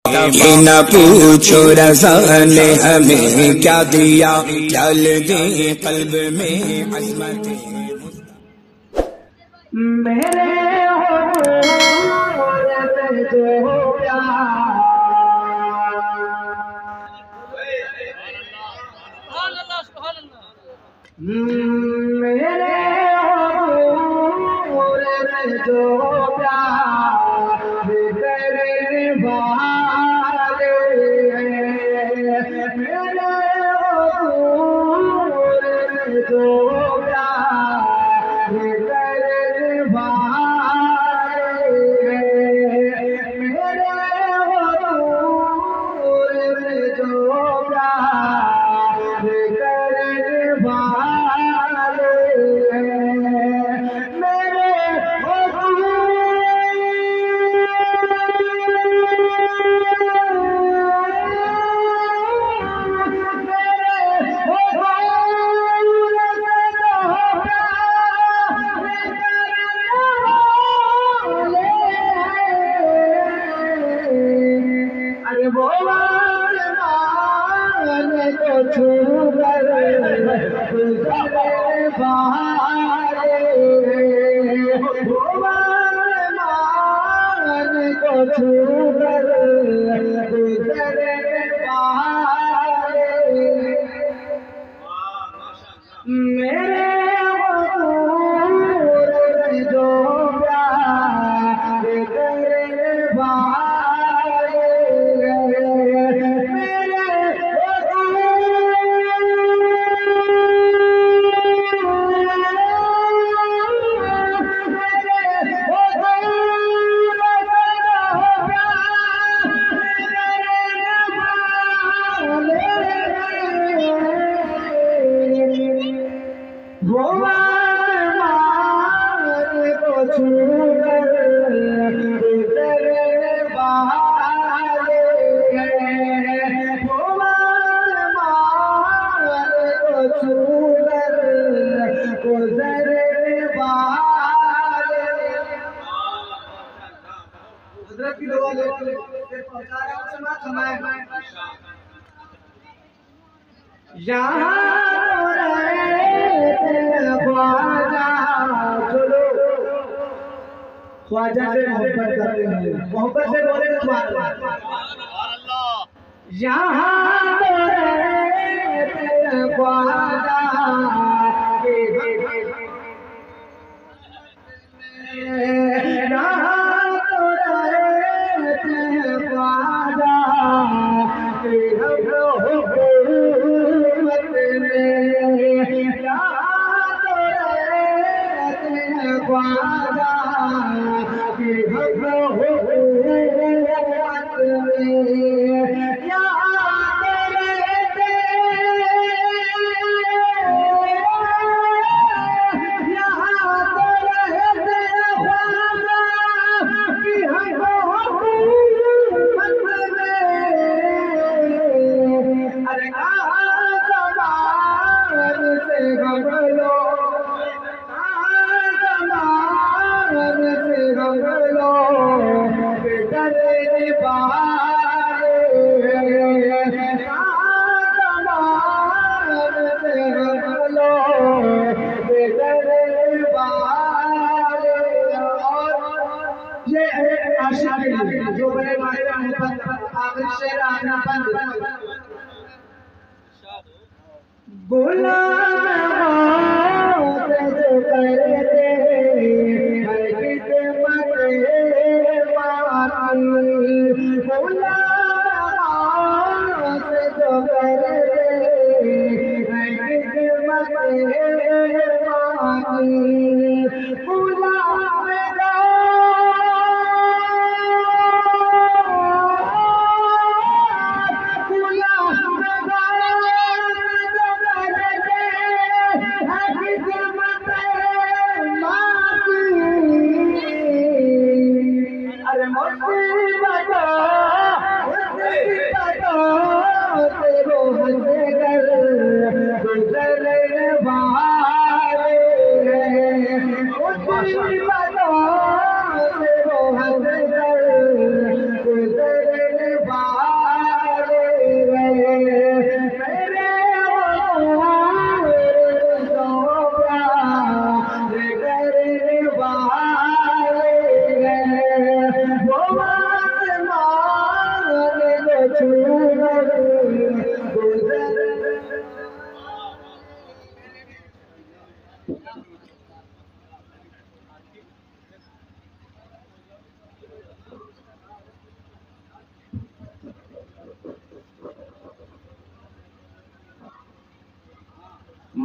न पूछो रज़ा ने हमें क्या दिया, डाल दी कल्ब में अज़मत मेरे जो प्यार मेरे जो प्यार करने वाले मेरे जो प्यार करने वाले मेरे जो प्यार करने वाले मेरे अरे वो को छू कर को छू कर मेरे जो प्यार करने वाले वो को छू कर गुजरने वाले वो को छू कर गुजरने वाले हज़रत की दुआ लेके पहुंचा रहा हूं समय यहाँ ख्वाजा से मोहब्बत करते हैं, मोहब्बत से बोले तो बात यहाँ ख्वाजा जो बड़े मारे आखिरी शेर आना बंद बोला जो करते हर किस्मत मारी बोला